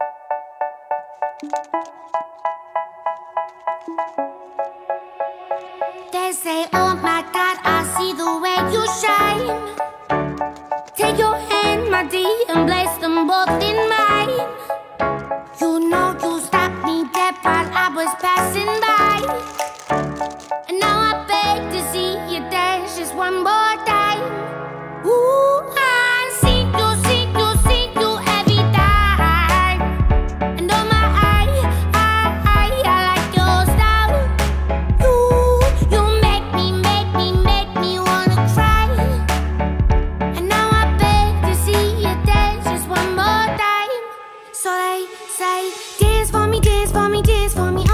They say, oh my God, I see the way you shine. Take your hand, my dear, and place them both in mine. You know you stopped me dead while I was passing by. And now I beg to see you dance just one more time. Ooh, I see you every time. And oh my, I like your style. You make me wanna cry. And now I beg to see you dance just one more time. So they say, dance for me, dance for me, dance for me.